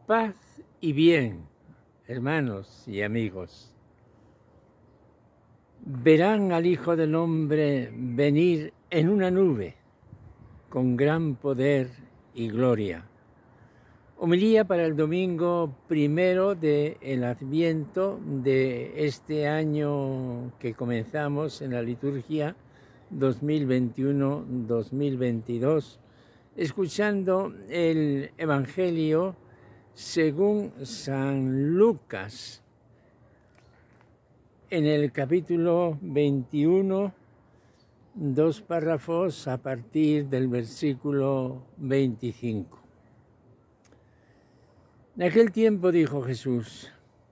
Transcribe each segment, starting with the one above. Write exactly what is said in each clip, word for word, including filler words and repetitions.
Paz y bien, hermanos y amigos. Verán al Hijo del Hombre venir en una nube con gran poder y gloria. Homilía para el domingo primero del Adviento de este año que comenzamos en la liturgia dos mil veintiuno dos mil veintidós, escuchando el Evangelio según San Lucas, en el capítulo veintiuno, dos párrafos a partir del versículo veinticinco. En aquel tiempo dijo Jesús: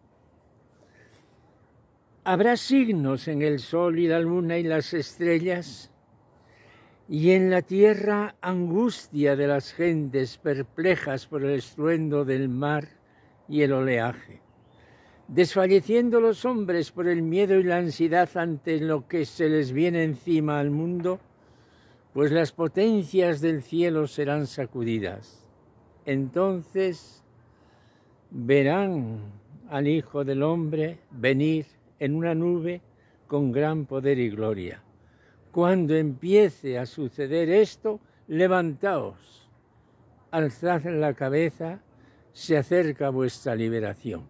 habrá signos en el sol y la luna y las estrellas, y en la tierra angustia de las gentes perplejas por el estruendo del mar y el oleaje, desfalleciendo los hombres por el miedo y la ansiedad ante lo que se les viene encima al mundo, pues las potencias del cielo serán sacudidas. Entonces verán al Hijo del Hombre venir en una nube con gran poder y gloria. Cuando empiece a suceder esto, levantaos, alzad la cabeza, se acerca vuestra liberación.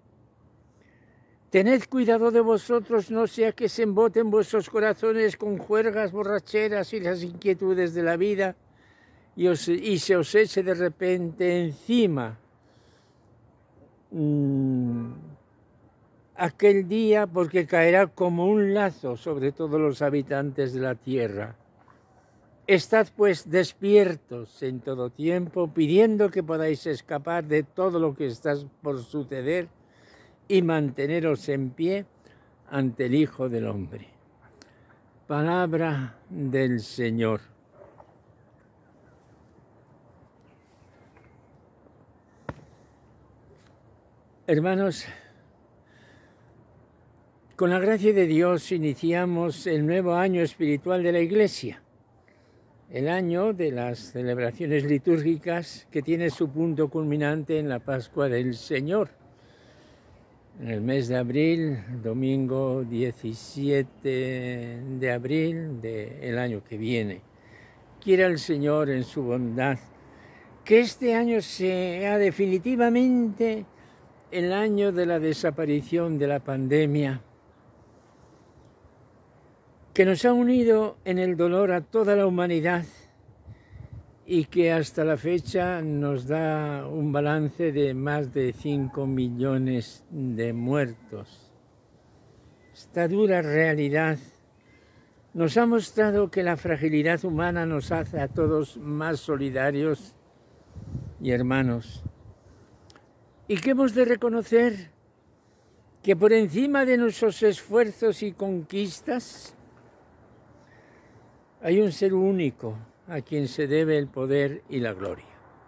Tened cuidado de vosotros, no sea que se emboten vuestros corazones con juergas, borracheras y las inquietudes de la vida, y, os, y se os eche de repente encima mmm, aquel día, porque caerá como un lazo sobre todos los habitantes de la tierra. Estad pues despiertos en todo tiempo, pidiendo que podáis escapar de todo lo que está por suceder y manteneros en pie ante el Hijo del Hombre. Palabra del Señor. Hermanos, con la gracia de Dios iniciamos el nuevo año espiritual de la Iglesia, el año de las celebraciones litúrgicas que tiene su punto culminante en la Pascua del Señor. En el mes de abril, domingo diecisiete de abril del año que viene. Quiera el Señor en su bondad que este año sea definitivamente el año de la desaparición de la pandemia, que nos ha unido en el dolor a toda la humanidad y que hasta la fecha nos da un balance de más de cinco millones de muertos. Esta dura realidad nos ha mostrado que la fragilidad humana nos hace a todos más solidarios y hermanos, y que hemos de reconocer que por encima de nuestros esfuerzos y conquistas hay un ser único a quien se debe el poder y la gloria.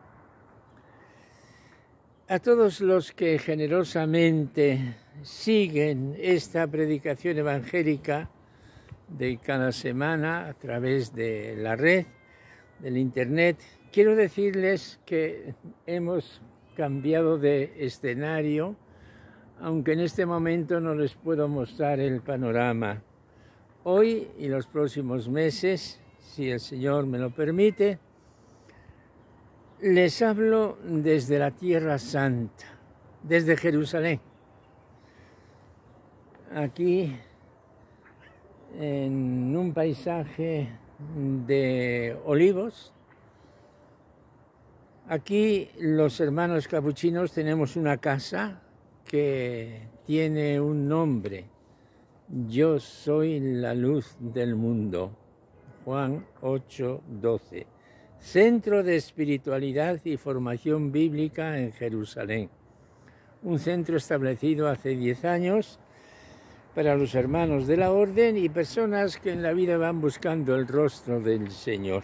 A todos los que generosamente siguen esta predicación evangélica de cada semana a través de la red, del internet, quiero decirles que hemos cambiado de escenario, aunque en este momento no les puedo mostrar el panorama. Hoy y los próximos meses, si el Señor me lo permite, les hablo desde la Tierra Santa, desde Jerusalén. Aquí, en un paisaje de olivos, aquí los hermanos capuchinos tenemos una casa que tiene un nombre: Yo soy la luz del mundo. Juan ocho, doce. Centro de espiritualidad y formación bíblica en Jerusalén. Un centro establecido hace diez años para los hermanos de la orden y personas que en la vida van buscando el rostro del Señor.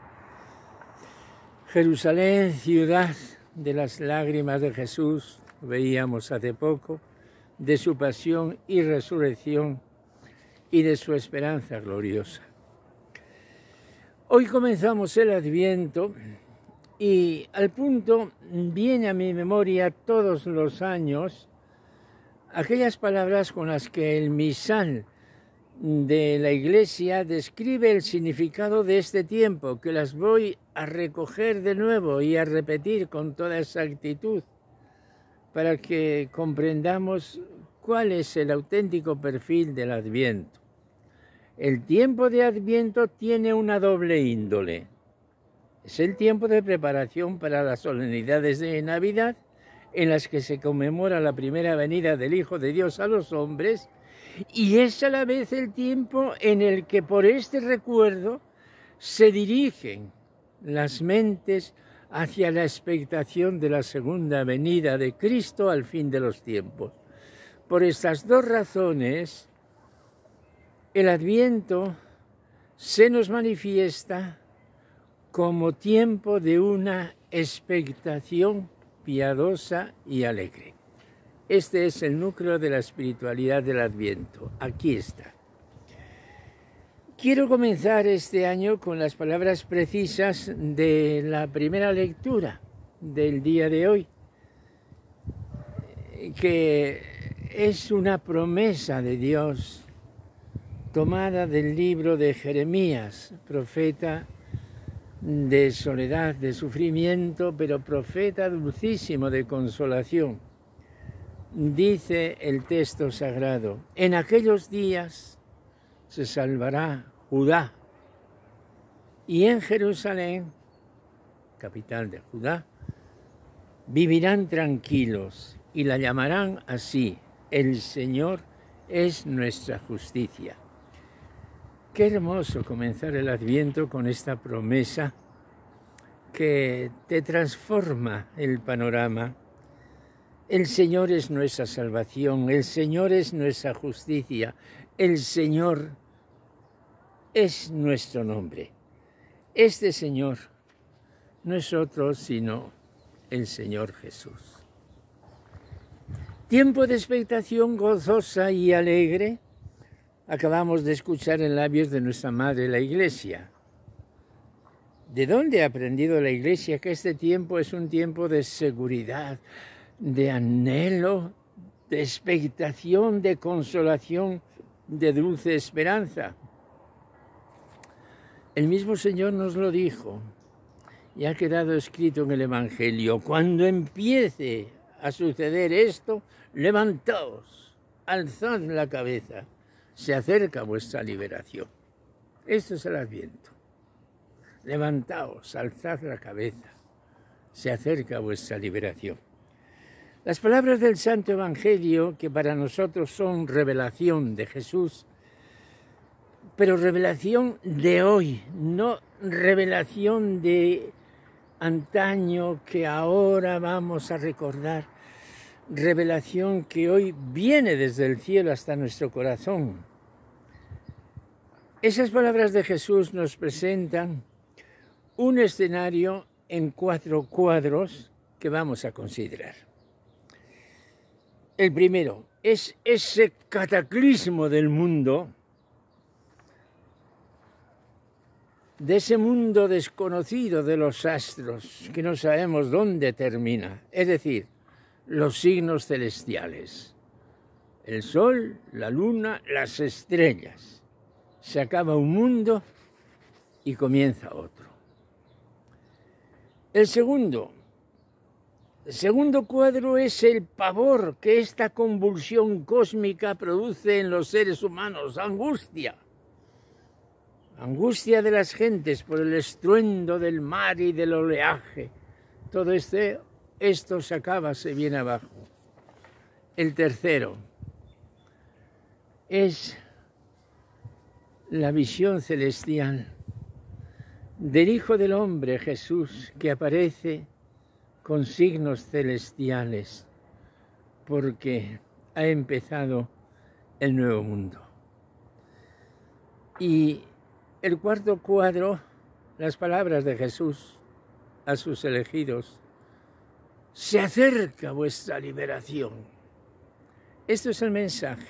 Jerusalén, ciudad de las lágrimas de Jesús, veíamos hace poco, de su pasión y resurrección y de su esperanza gloriosa. Hoy comenzamos el Adviento Y al punto viene a mi memoria todos los años aquellas palabras con las que el misal de la Iglesia describe el significado de este tiempo, que las voy a recoger de nuevo y a repetir con toda exactitud para que comprendamos cuál es el auténtico perfil del Adviento. El tiempo de Adviento tiene una doble índole. Es el tiempo de preparación para las solemnidades de Navidad, en las que se conmemora la primera venida del Hijo de Dios a los hombres, y es a la vez el tiempo en el que por este recuerdo se dirigen las mentes hacia la expectación de la segunda venida de Cristo al fin de los tiempos. Por estas dos razones, el Adviento se nos manifiesta como tiempo de una expectación piadosa y alegre. Este es el núcleo de la espiritualidad del Adviento. Aquí está. Quiero comenzar este año con las palabras precisas de la primera lectura del día de hoy, que es una promesa de Dios tomada del libro de Jeremías, profeta de soledad, de sufrimiento, pero profeta dulcísimo de consolación. Dice el texto sagrado: en aquellos días se salvará Judá, y en Jerusalén, capital de Judá, vivirán tranquilos y la llamarán así: el Señor es nuestra justicia. Qué hermoso comenzar el Adviento con esta promesa que te transforma el panorama. El Señor es nuestra salvación, el Señor es nuestra justicia, el Señor es nuestro nombre. Este Señor no es otro sino el Señor Jesús. Tiempo de expectación gozosa y alegre acabamos de escuchar en labios de nuestra Madre la Iglesia. ¿De dónde ha aprendido la Iglesia que este tiempo es un tiempo de seguridad, de anhelo, de expectación, de consolación, de dulce esperanza? El mismo Señor nos lo dijo y ha quedado escrito en el Evangelio: cuando empiece a suceder esto, levantaos, alzad la cabeza, se acerca vuestra liberación. Esto es el Adviento. Levantaos, alzad la cabeza, se acerca vuestra liberación. Las palabras del Santo Evangelio, que para nosotros son revelación de Jesús, pero revelación de hoy, no revelación de antaño que ahora vamos a recordar, revelación que hoy viene desde el cielo hasta nuestro corazón. Esas palabras de Jesús nos presentan un escenario en cuatro cuadros que vamos a considerar. El primero es ese cataclismo del mundo, de ese mundo desconocido de los astros, que no sabemos dónde termina, es decir, los signos celestiales, el sol, la luna, las estrellas. Se acaba un mundo y comienza otro. El segundo, el segundo cuadro es el pavor que esta convulsión cósmica produce en los seres humanos, angustia. Angustia de las gentes por el estruendo del mar y del oleaje. Todo este, esto se acaba, se viene abajo. El tercero es la visión celestial del Hijo del Hombre, Jesús, que aparece con signos celestiales, porque ha empezado el nuevo mundo. Y el cuarto cuadro, las palabras de Jesús a sus elegidos: se acerca vuestra liberación. Esto es el mensaje.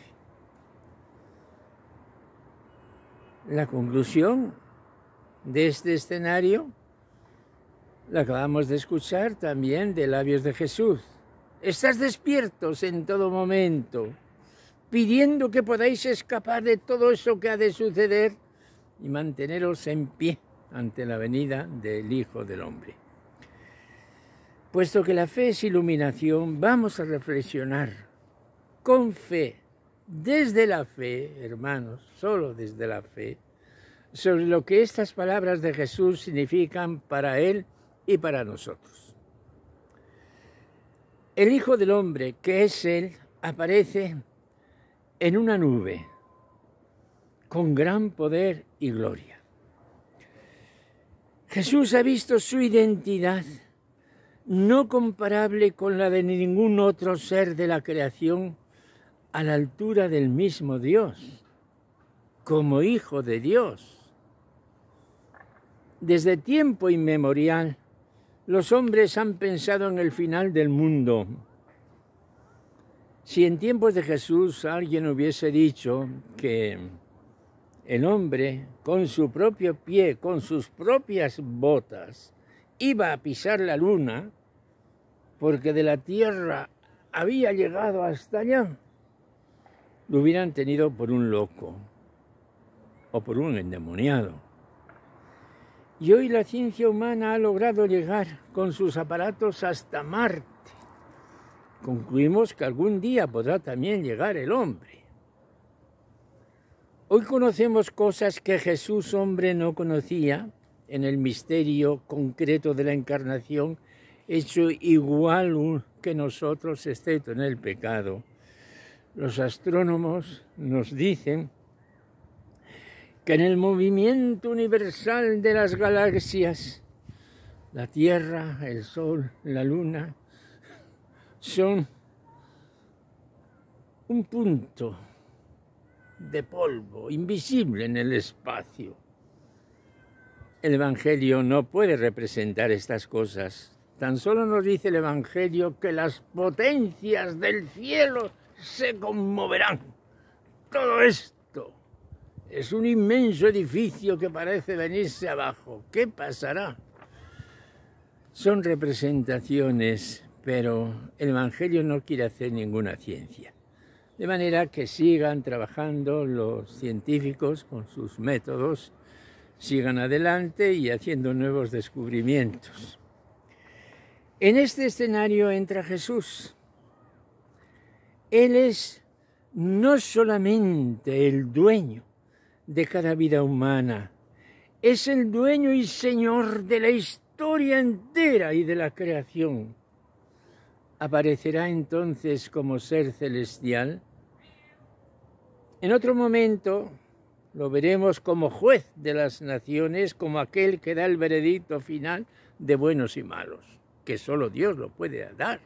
La conclusión de este escenario Lo acabamos de escuchar también de labios de Jesús. Estás despiertos en todo momento, pidiendo que podáis escapar de todo eso que ha de suceder y manteneros en pie ante la venida del Hijo del Hombre. Puesto que la fe es iluminación, vamos a reflexionar con fe, desde la fe, hermanos, solo desde la fe, sobre lo que estas palabras de Jesús significan para Él y para nosotros. El Hijo del Hombre, que es Él, aparece en una nube, con gran poder y gloria. Jesús ha visto su identidad, no comparable con la de ningún otro ser de la creación, a la altura del mismo Dios, como Hijo de Dios. Desde tiempo inmemorial, los hombres han pensado en el final del mundo. Si en tiempos de Jesús alguien hubiese dicho que el hombre, con su propio pie, con sus propias botas, iba a pisar la luna, porque de la tierra había llegado hasta allá, lo hubieran tenido por un loco o por un endemoniado. Y hoy la ciencia humana ha logrado llegar con sus aparatos hasta Marte. Concluimos que algún día podrá también llegar el hombre. Hoy conocemos cosas que Jesús, hombre, no conocía en el misterio concreto de la encarnación, hecho igual que nosotros, excepto en el pecado. Los astrónomos nos dicen que en el movimiento universal de las galaxias, la Tierra, el Sol, la Luna, son un punto de polvo invisible en el espacio. El Evangelio no puede representar estas cosas. Tan solo nos dice el Evangelio que las potencias del cielo se conmoverán. Todo esto es un inmenso edificio que parece venirse abajo. ¿Qué pasará? Son representaciones, pero el Evangelio no quiere hacer ninguna ciencia. De manera que sigan trabajando los científicos con sus métodos, sigan adelante y haciendo nuevos descubrimientos. En este escenario entra Jesús. Él es no solamente el dueño de cada vida humana, es el dueño y señor de la historia entera y de la creación. Aparecerá entonces como ser celestial. En otro momento lo veremos como juez de las naciones, como aquel que da el veredicto final de buenos y malos, que solo Dios lo puede dar.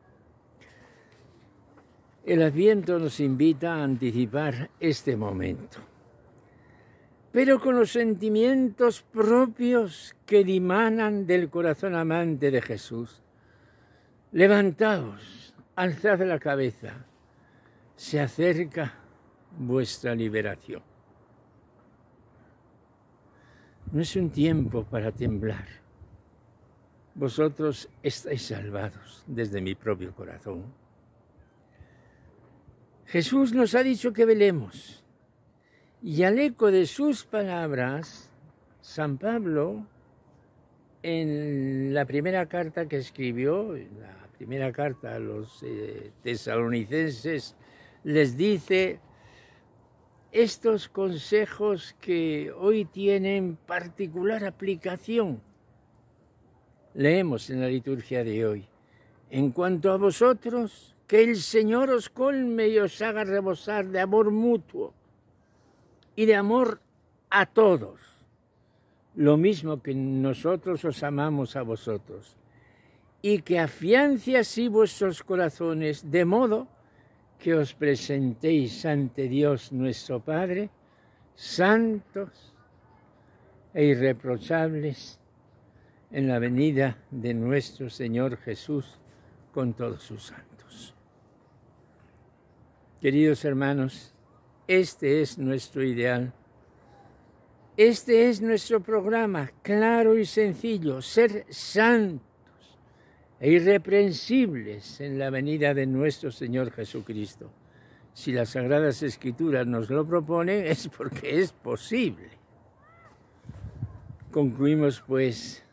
El Adviento nos invita a anticipar este momento, pero con los sentimientos propios que dimanan del corazón amante de Jesús. Levantaos, alzad la cabeza, se acerca vuestra liberación. No es un tiempo para temblar. Vosotros estáis salvados desde mi propio corazón. Jesús nos ha dicho que velemos, y al eco de sus palabras, San Pablo, en la primera carta que escribió, la primera carta a los eh, tesalonicenses, les dice estos consejos que hoy tienen particular aplicación. Leemos en la liturgia de hoy: en cuanto a vosotros, que el Señor os colme y os haga rebosar de amor mutuo y de amor a todos, lo mismo que nosotros os amamos a vosotros, y que afiance así vuestros corazones, de modo que os presentéis ante Dios nuestro Padre, santos e irreprochables, en la venida de nuestro Señor Jesús con todos sus santos. Queridos hermanos, este es nuestro ideal. Este es nuestro programa, claro y sencillo, ser santos e irreprensibles en la venida de nuestro Señor Jesucristo. Si las Sagradas Escrituras nos lo proponen, es porque es posible. Concluimos, pues,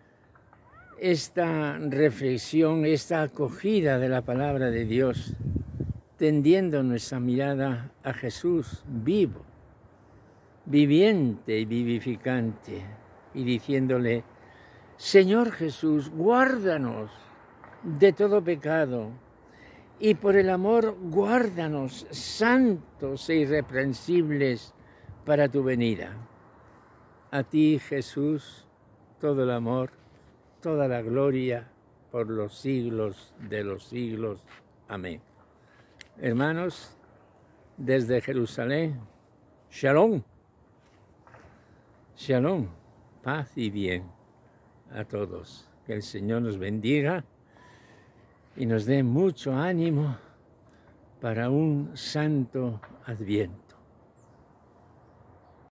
esta reflexión, esta acogida de la palabra de Dios, tendiendo nuestra mirada a Jesús vivo, viviente y vivificante, y diciéndole: Señor Jesús, guárdanos de todo pecado, y por el amor guárdanos santos e irreprensibles para tu venida. A ti, Jesús, todo el amor, toda la gloria por los siglos de los siglos. Amén. Hermanos, desde Jerusalén, Shalom. Shalom, paz y bien a todos. Que el Señor nos bendiga y nos dé mucho ánimo para un santo Adviento.